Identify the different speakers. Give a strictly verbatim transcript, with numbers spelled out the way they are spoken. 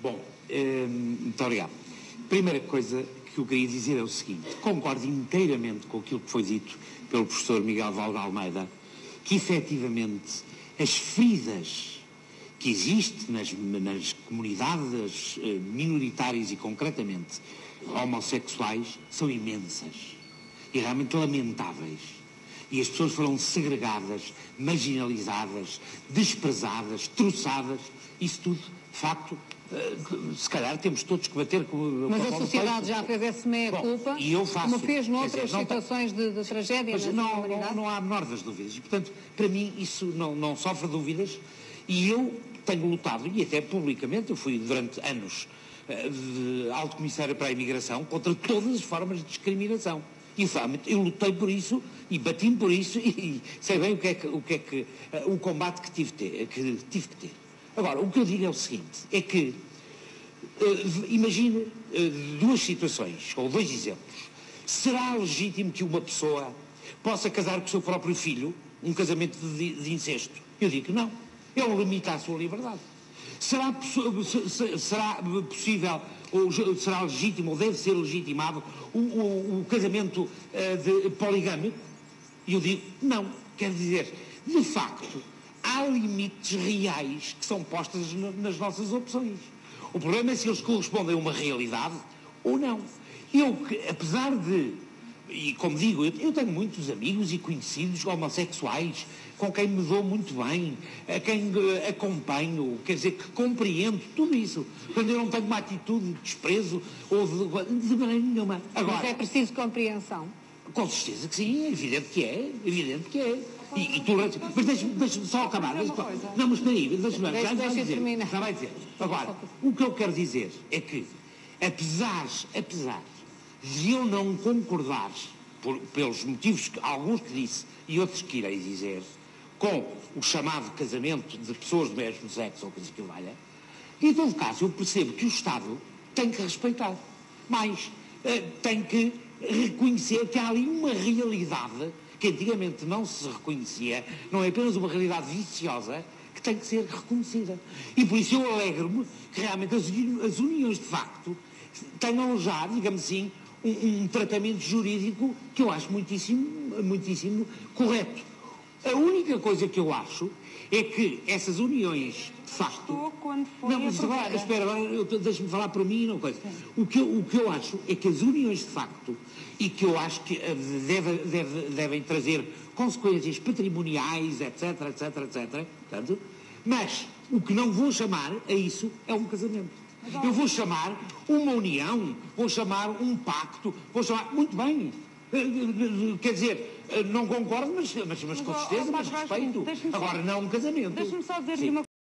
Speaker 1: Bom, eh, muito obrigado. Primeira coisa que eu queria dizer é o seguinte: concordo inteiramente com aquilo que foi dito pelo professor Miguel Valde Almeida, que efetivamente as feridas que existem nas, nas comunidades eh, minoritárias e concretamente homossexuais são imensas e realmente lamentáveis. E as pessoas foram segregadas, marginalizadas, desprezadas, troçadas, isso tudo, de facto, uh, se calhar temos todos que bater com...
Speaker 2: Mas
Speaker 1: com
Speaker 2: a sociedade já fez esse meia-culpa, como fez noutras dizer, situações de, de tragédia na
Speaker 1: não,
Speaker 2: humanidade?
Speaker 1: Não, não há a menor das dúvidas. Portanto, para mim, isso não, não sofre dúvidas e eu tenho lutado, e até publicamente, eu fui durante anos uh, alto comissário para a imigração, contra todas as formas de discriminação. E realmente eu lutei por isso e bati-me por isso e, e sei bem o que é que, o, que, é que uh, o combate que tive, ter, que tive que ter. Agora, o que eu digo é o seguinte, é que uh, imagine uh, duas situações, ou dois exemplos. Será legítimo que uma pessoa possa casar com o seu próprio filho, um casamento de, de incesto? Eu digo que não. Ele limita a sua liberdade. Será, será possível, ou será legítimo, ou deve ser legitimado, o, o, o casamento uh, de poligâmico? E eu digo, não. Quer dizer, de facto, há limites reais que são postos nas nossas opções. O problema é se eles correspondem a uma realidade ou não. Eu, apesar de, e como digo, eu tenho muitos amigos e conhecidos homossexuais com quem me dou muito bem, a quem acompanho, quer dizer, que compreendo tudo isso. Quando eu não tenho uma atitude de desprezo ou de, de maneira nenhuma. Agora,
Speaker 2: mas é preciso compreensão.
Speaker 1: Com certeza que sim, é evidente que é, evidente que é. E, e tolerância. Mas deixa-me deixa só acabar. Deixa não, mas espera aí, deixa-me
Speaker 2: deixa,
Speaker 1: já, já
Speaker 2: deixa
Speaker 1: dizer,
Speaker 2: terminar.
Speaker 1: já vai dizer. Agora, o que eu quero dizer é que, apesar, apesar de eu não concordar, por, pelos motivos que alguns que disse e outros que irei dizer, com o chamado casamento de pessoas do mesmo sexo ou coisa que valha, em todo caso eu percebo que o Estado tem que respeitar. Mais, uh, tem que reconhecer que há ali uma realidade que antigamente não se reconhecia, não é apenas uma realidade viciosa, que tem que ser reconhecida. E por isso eu alegro-me que realmente as, as uniões de facto tenham já, digamos assim, um, um tratamento jurídico que eu acho muitíssimo, muitíssimo correto. A única coisa que eu acho é que essas uniões, de facto...
Speaker 2: Quando foi
Speaker 1: não, mas agora, espera, deixa-me falar para mim uma coisa. O que, eu, o que eu acho é que as uniões, de facto, e que eu acho que deve, deve, devem trazer consequências patrimoniais, etc, etc, etc, portanto, mas o que não vou chamar a isso é um casamento. Eu vou chamar uma união, vou chamar um pacto, vou chamar... Muito bem. Quer dizer, não concordo, mas, mas, mas com certeza, mas respeito. Agora, não um casamento.
Speaker 2: Deixa-me só dizer-lhe uma